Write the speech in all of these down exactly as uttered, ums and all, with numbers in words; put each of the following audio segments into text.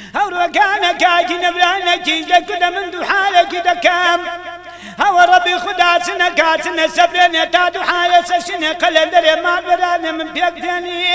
هو كان كاكي نبرانا كيجلك دا من دو حالك دا كام هو ربي خدا سنة كاتنا سبرين تادو حالة سشنة قلندر ما برانا من بيكتاني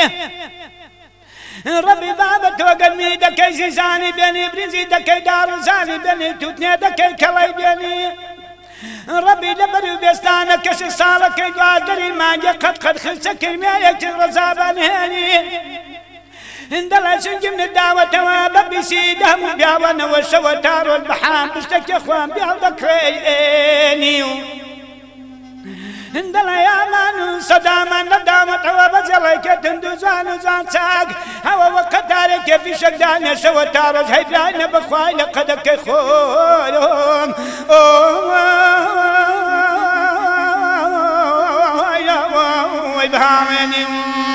ربي بابا توقلني دكي زيزاني بيني برنزي دكي دارو زاني بيني توتني دكي كلاي بيني ربي لبرو بيستانا كش صالك قادري ما قد قد خلسك المية رزابان هاني اندلا سنجم الدعوة توابا بسيدهم بيعوانا والشواتار والبحام بشتك يا اخوان بيعوضك رينيو اندلا يا مانو صداما ندامة توابا زليك تندوزان وزان ساق هوا وقتارك في شقدان شواتار وزهيبان بخواي لقدك خورون اوه بهامني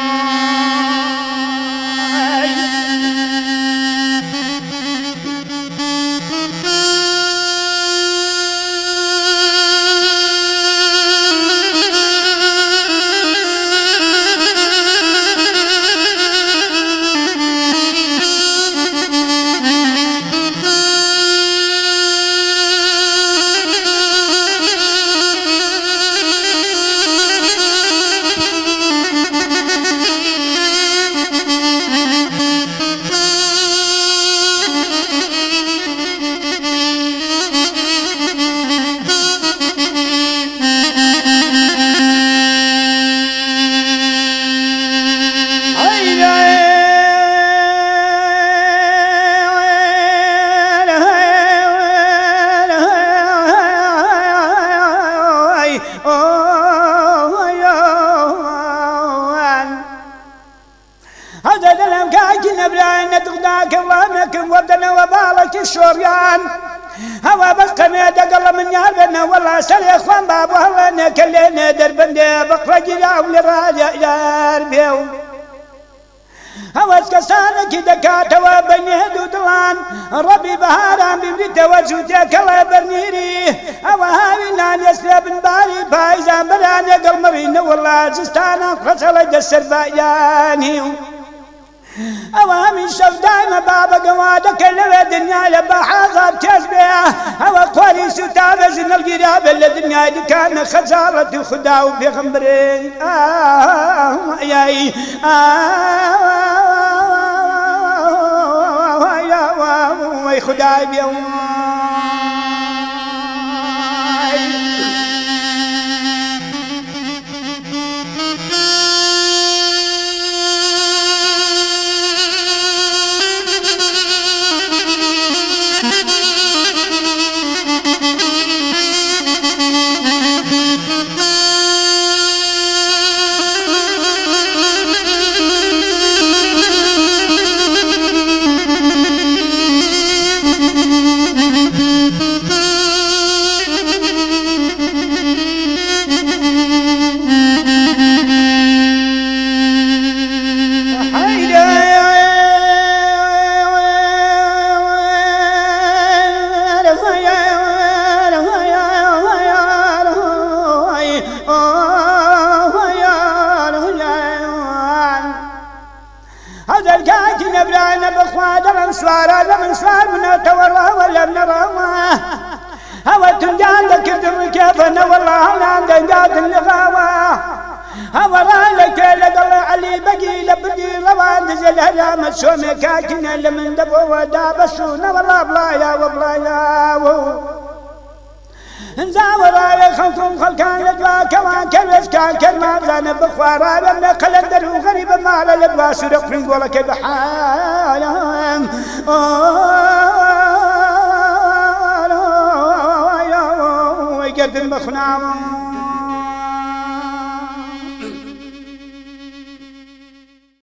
الشوريان هوا بس قميدة قل من يابنا والله سر يا اخوان بابو هلا كلينا دربنا بقرا جلاو لراجع يار بيو هوا سكسانا كده كاتوا بني هدودلان ربي بهاران بمريتا وجودك الله برنيري هوا هاوي نان يسرى بن باري بايزان براني قل مرينا والله جستانا خسل جسر باياني أوامي شوف دايما بابا قوادة كل الدنيا يبا حاضر تشبيه هوا قواري ستابز القراب الدنيا دي كان خزارة خدا وبيغمبري آه ياي آه يا خداي بيوم سوارا لمن سوار من تورا ولا نروا هوا تنجان لك الركابنا والله لا عندنا اللغاوة هوا رالك لقل علي بقي لبقي روان دزل هرام السومي كاكنا لمن دبو ودابسونا والله بلايا وبلايا انزاور على خلقهم خلقان لدوا كوان كرس كان كرما زان بخوارا بمنا قلندر وغريب ما على لدوا سرق من قولك بحالهم ويقرد المخنام